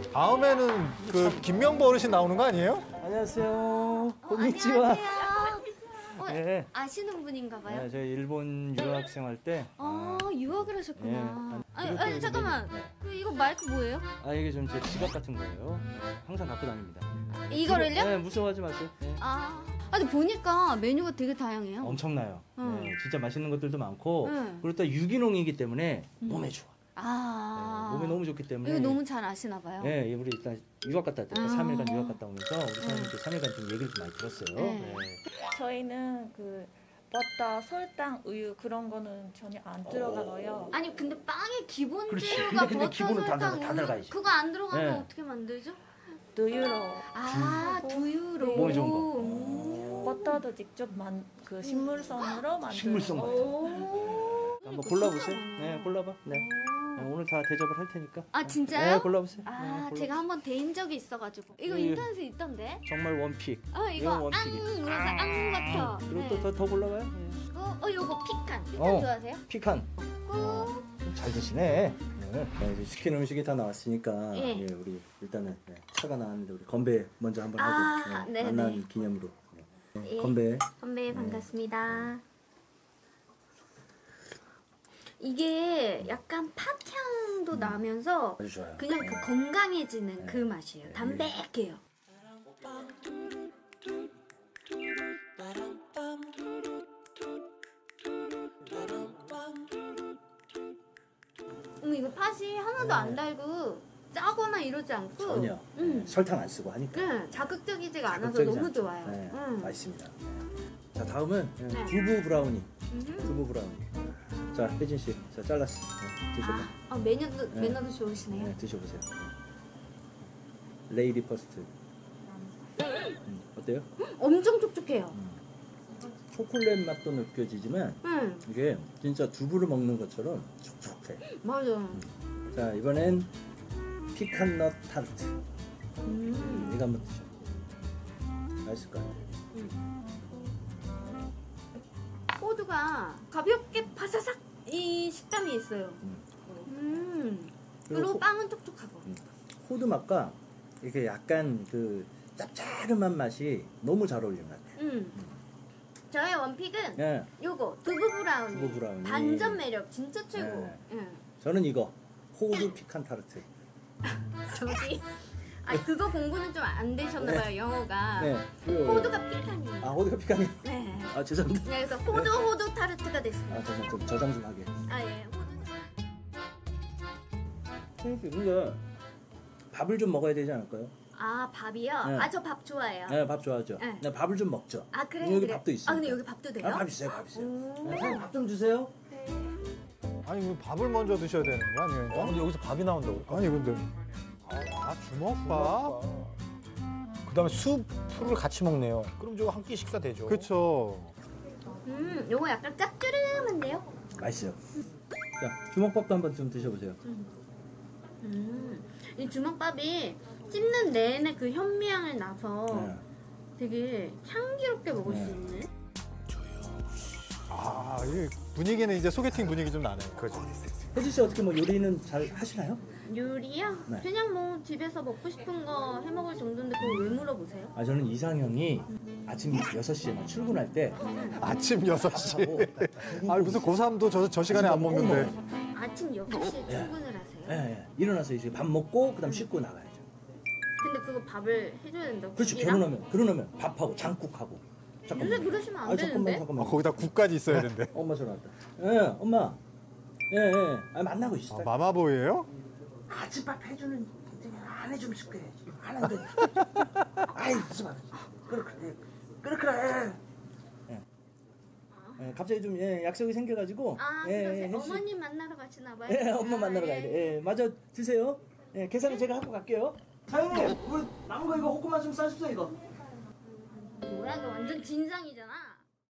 다음에는 그 김명보 어르신 나오는 거 아니에요? 안녕하세요. konnichiwa. 네. 아시는 분인가 봐요? 네, 저희 일본 유학생 할 때. 유학을 하셨구나. 예. 아니 잠깐만. 네. 이거 마이크 뭐예요? 이게 좀 제 지갑 같은 거예요. 항상 갖고 다닙니다. 이거를요? 네, 무서워하지 마세요. 네. 근데 보니까 메뉴가 되게 다양해요. 엄청나요. 네, 진짜 맛있는 것들도 많고, 응. 그리고 또 유기농이기 때문에 몸에 좋아. 네, 몸에 너무 좋기 때문에. 이거 너무 잘 아시나 봐요. 네, 우리 일단 유학 갔다 왔대. 3일간 유학 갔다 오면서 우리 사장님께 3일간 좀 얘기를 좀 많이 들었어요. 네. 네. 저희는 그 버터, 설탕, 우유 그런 거는 전혀 안 들어가고요. 아니 근데 빵의 기본 그렇지. 재료가 근데 버터, 기본은 다 설탕, 다 우유. 들어가야지. 그거 안 들어가면 네. 어떻게 만들죠? 두유로 두유로. 몸에 좋은 거. 버터도 직접 그 식물성으로 만들고. 식물성 한번 골라보세요. 네, 골라봐. 네. 오늘 다 대접을 할 테니까. 진짜요? 네, 골라보세요. 네, 골라보세요. 제가 한번 데인 적이 있어가지고 이거 예. 인터넷에 있던데. 정말 원픽. 이거 이건 원픽이. 그래서 앙 같아. 그리고 또 더 골라봐요. 요거 피칸 어. 좋아하세요? 피칸. 잘 드시네. 네, 이제 시킨 음식이 다 나왔으니까 예. 우리 일단은 차가 나왔는데 우리 건배 먼저 한번 하고 네네. 만난 기념으로. 예. 건배. 건배 반갑습니다. 이게 약간 팥향도 나면서 아주 좋아요. 그냥 그 건강해지는 그 맛이에요. 담백해요. 이거 팥이 하나도 안 달고 짜거나 이러지 않고 전혀. 설탕 안 쓰고 하니까. 네, 자극적이지가 않아서 자극적이지 너무 않죠. 좋아요. 네, 맛있습니다. 자, 다음은 네. 두부 브라우니. 두부 브라우니. 자, 혜진 씨, 자 잘랐어. 드셔봐. 매너도 좋으시네요. 네, 드셔보세요. 레이디 퍼스트. 어때요? 엄청 촉촉해요. 초콜릿 맛도 느껴지지만 이게 진짜 두부를 먹는 것처럼 촉촉해. 맞아요. 자, 이번엔 피칸넛 타르트. 이거 한번 드셔. 맛있을 것 같아요. 호두가 가볍게 바사삭 이 식감이 있어요. 그리고 빵은 촉촉하고. 호두 맛과 이게 약간 그 짭짤한 맛이 너무 잘 어울리는 것 같아요. 저의 원픽은 네. 요거 두부 브라우니. 두부 브라우니. 반전 매력 진짜 최고. 네. 저는 이거 호두 피칸 타르트. 저기 그거 공부는 좀 안 되셨나봐요. 영어가. 네. 호두가 피칸이에요. 호두가 피칸이. 네. 죄송합니다. 네, 그래서 호두 타르트가 됐습니다. 잠깐 좀 저장 좀 하게. 예. 근데 밥을 좀 먹어야 되지 않을까요? 밥이요? 네. 저 밥 좋아해요. 네, 밥 좋아하죠. 네. 네, 밥을 좀 먹죠. 그래요? 여기 밥도 있어요. 근데 여기 밥도 돼요? 밥 있어요, 밥 있어요. 사장님 밥 좀 주세요. 아니 왜 밥을 먼저 드셔야 되는 거 아니에요? 근데 여기서 밥이 나온다고? 아니 근데 주먹밥? 그다음에 수프를 같이 먹네요. 그럼 저거 한 끼 식사 되죠? 그렇죠. 요거 약간 짭조름한데요? 맛있어요. 자, 주먹밥도 한번 좀 드셔보세요. 이 주먹밥이 씹는 내내 그 현미향을 나서 되게 향기롭게 먹을 수 있네. 이 분위기는 이제 소개팅 분위기 좀 나네요. 그죠. 혜진 씨 어떻게 뭐 요리는 잘 하시나요? 요리요? 네. 그냥 뭐 집에서 먹고 싶은 거 해먹을 정도인데 그걸 왜 물어보세요? 저는 이상형이 아침 6시에 출근할 때 아침 6시. 아니 무슨 고3도 저 시간에 안 먹는데. 아침 6시에 출근을 하세요? 네, 일어나서 이제 밥 먹고 그다음 씻고 나가야죠. 근데 그거 밥을 해줘야 된다고? 그렇지. 결혼하면 밥하고 장국하고. 요새 그러시면 안 되는데? 잠깐만. 거기다 국까지 있어야 된대. 엄마 전화 왔다. 엄마. 만나고 있어. 마마보이예요? 아침밥 해주는 아내 좀 시켜야지. 안 한다. 아이 무슨 말. 그래. 갑자기 좀 약속이 생겨가지고. 그러세요? 어머님 만나러 가시나 봐요? 엄마 만나러 가야 돼. 마저 드세요. 계산은 제가 하고 갈게요. 사장님, 우리 남은 거 이거 호구만 좀 싸주세요 이거. 뭐야, 너 완전 진상이잖아.